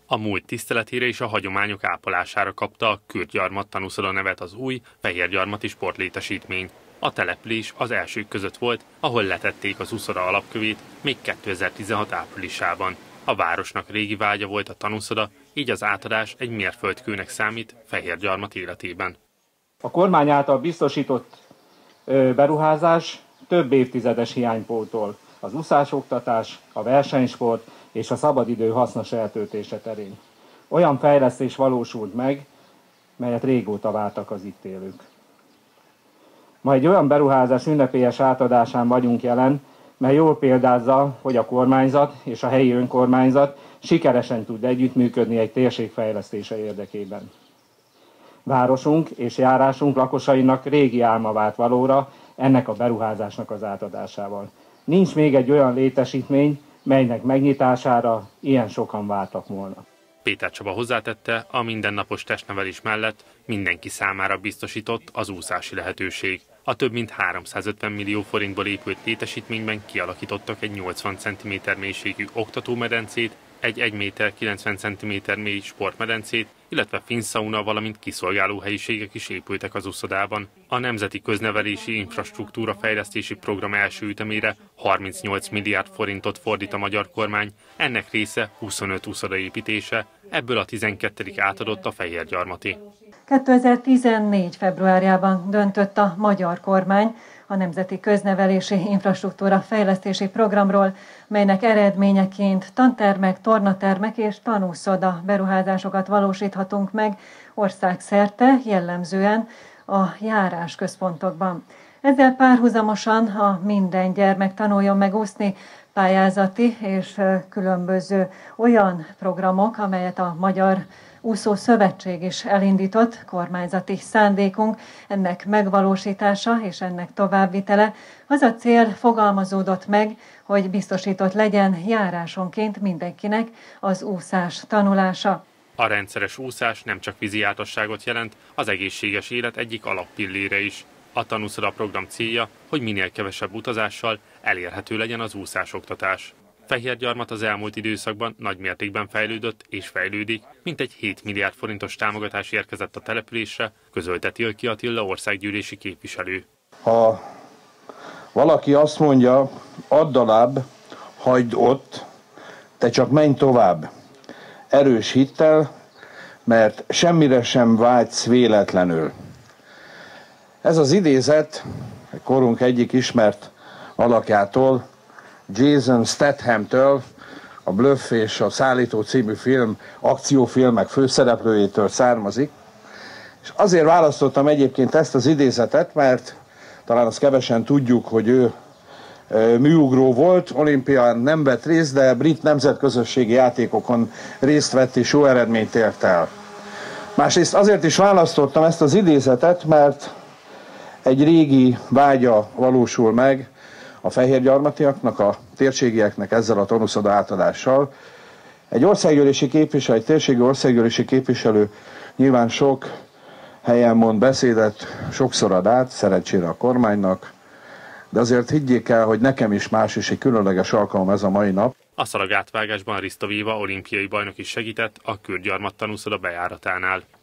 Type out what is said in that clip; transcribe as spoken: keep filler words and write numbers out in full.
A múlt tiszteletére és a hagyományok ápolására kapta a Kürtgyarmat tanúszoda nevet az új Fehérgyarmati sportlétesítmény. A település az elsők között volt, ahol letették az úszoda alapkövét még kétezer-tizenhat áprilisában. A városnak régi vágya volt a tanúszoda, így az átadás egy mérföldkőnek számít Fehérgyarmat életében. A kormány által biztosított beruházás több évtizedes hiánypótol az úszásoktatás, a versenysport és a szabadidő hasznos eltöltése terén. Olyan fejlesztés valósult meg, melyet régóta vártak az itt élők. Ma egy olyan beruházás ünnepélyes átadásán vagyunk jelen, mely jól példázza, hogy a kormányzat és a helyi önkormányzat sikeresen tud együttműködni egy térség fejlesztése érdekében. Városunk és járásunk lakosainak régi álma vált valóra ennek a beruházásnak az átadásával. Nincs még egy olyan létesítmény, melynek megnyitására ilyen sokan vártak volna. Péter Csaba hozzátette, a mindennapos testnevelés mellett mindenki számára biztosított az úszási lehetőség. A több mint háromszázötven millió forintból épült létesítményben kialakítottak egy nyolcvan centiméter mélységű oktatómedencét, egy egy méter kilencven centiméter mély sportmedencét, illetve finnszauna, valamint kiszolgáló helyiségek is épültek az úszodában. A Nemzeti Köznevelési Infrastruktúra Fejlesztési Program első ütemére harmincnyolc milliárd forintot fordít a magyar kormány, ennek része huszonöt úszoda építése, ebből a tizenkettedik átadott a Fehérgyarmati. kétezer-tizennégy februárjában döntött a magyar kormány a Nemzeti Köznevelési Infrastruktúra Fejlesztési Programról, melynek eredményeként tantermek, tornatermek és tanúszoda beruházásokat valósíthatunk meg országszerte, jellemzően a járásközpontokban. Ezzel párhuzamosan a Minden gyermek tanuljon meg úszni pályázati és különböző olyan programok, amelyet a Magyar Úszó Szövetség is elindított, kormányzati szándékunk, ennek megvalósítása és ennek továbbvitele. Az a cél fogalmazódott meg, hogy biztosított legyen járásonként mindenkinek az úszás tanulása. A rendszeres úszás nem csak vízijártasságot jelent, az egészséges élet egyik alappillére is. A tanúszoda program célja, hogy minél kevesebb utazással elérhető legyen az úszásoktatás. Fehérgyarmat az elmúlt időszakban nagy mértékben fejlődött és fejlődik, mintegy hét milliárd forintos támogatás érkezett a településre, közölte Tilki Attila országgyűlési képviselő. Ha valaki azt mondja, add alább, hagyd ott, te csak menj tovább, erős hittel, mert semmire sem vágysz véletlenül. Ez az idézet korunk egyik ismert alakjától, Jason Stathamtől, a Bluff és a Szállító című film, akciófilmek főszereplőjétől származik. És azért választottam egyébként ezt az idézetet, mert talán azt kevesen tudjuk, hogy ő műugró volt, olimpián nem vett részt, de brit nemzetközösségi játékokon részt vett és jó eredményt ért el. Másrészt azért is választottam ezt az idézetet, mert egy régi vágya valósul meg a fehérgyarmatiaknak, a térségieknek ezzel a tanúszoda átadással. Egy országgyűlési képviselő, egy térségi országgyűlési képviselő nyilván sok helyen mond beszédet, sokszor ad át, szerencsére a kormánynak, de azért higgyék el, hogy nekem is más és egy különleges alkalom ez a mai nap. A szalagátvágásban Riszta Véva olimpiai bajnok is segített a Kürtgyarmat tanúszoda bejáratánál.